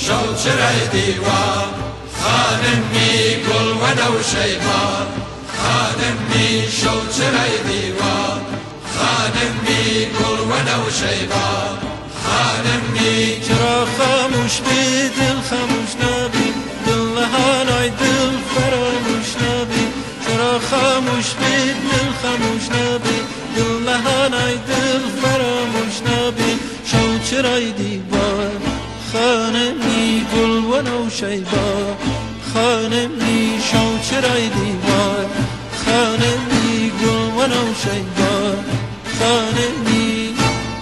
شوچرای دیوار خانم می گل و نو شیبان خانم می شوچرای دیوار خانم می گل و نو شیبان خانم می چرا خاموش بی دل خاموش نبی دل نهانای دل فراموش نبی چرا خاموش بی دل خاموش نبی دل نهانای دل فراموش نبی شوچرای دیوار خانمی گل و نو شیبان خانمی شوچرای دیوار خانمی گل و نو شیبان خانمی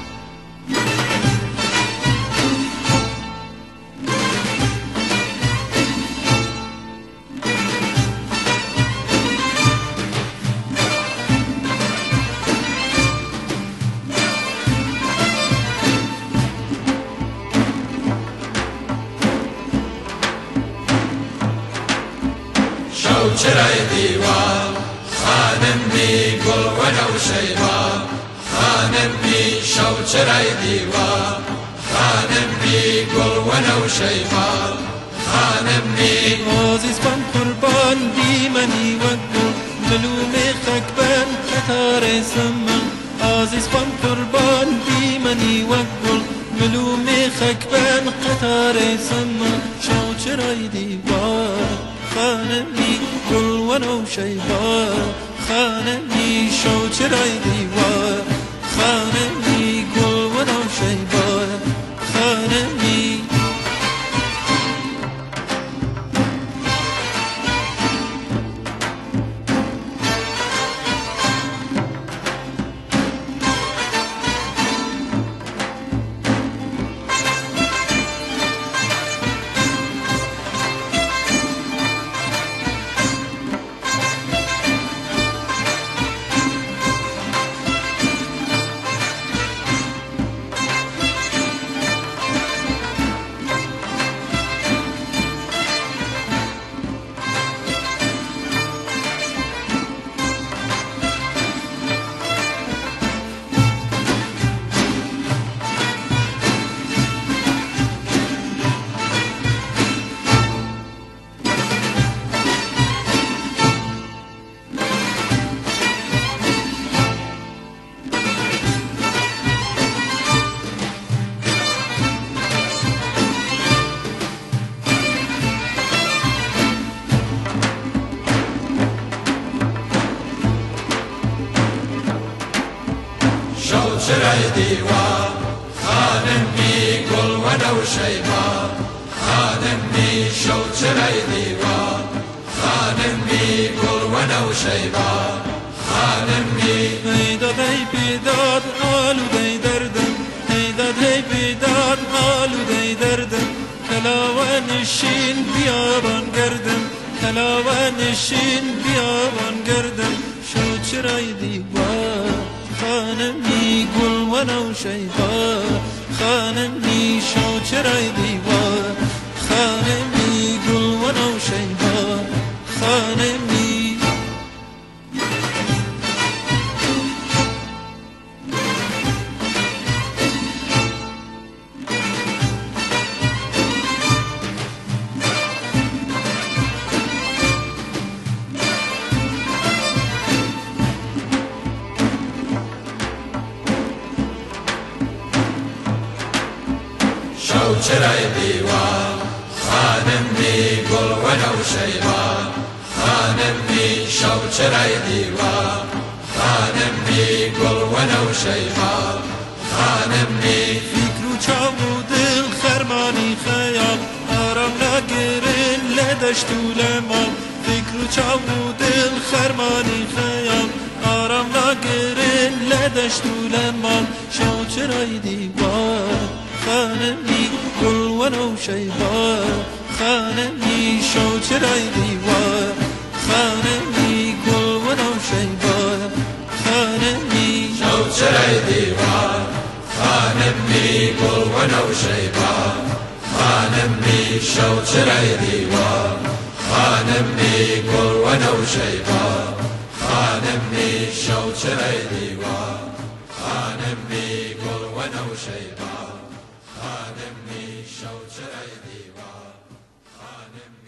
شوچرای دیوار خانم می گل و نو شیبان خانم می شوچرای دیوار خانم می گل و نو شیبان خانم می عزیز بم قربان بی منی و گل ملوم خک بن قطار سمن عزیز بم قربان بی منی و گل ملوم خک بن قطار سمن شوچرای دیوار خانمی گل و نو شیبان خانمی شوچرای دیوار خانمی گل و نو شیبان خانمی شوچرای دیوار خانم می گل و نو شیبان خانم می شوچرای دیوار خانم می گل و نو شیبان خانم می هیداد هی بیداد آلوده دردم هیداد هی بیداد آلوده دردم کلاوانشین بیابان گردم کلاوانشین بیابان گردم شوچرای دیوار خانمی گل و نو شیبان خانمی شوچرای دیوار خانمی گل و نو شیبان خانمی شوچرای دیوار خانم می گل و نو شیبان خانم می شوچرای دیوار خانم می گل و نو شیبان خانم می فکر و چاو و دل خرمانی خیال آرام نگیرین لدشت و لمان فکر و چاو و دل خرمانی خیال آرام نگیرین لدشت و لمان شوچرای دیوار خانمی گل و نو شیبان خانمی شوچرای دیوار خانمی گل و نو شیبان خانمی شوچرای دیوار خانم می گل و نو شیبان خانم می شوچرای دیوار خانم می گل و نو شیبان خانم می شوچرای دیوار خانم می گل و نو شیبان خانم می شوچرای دیوار خانم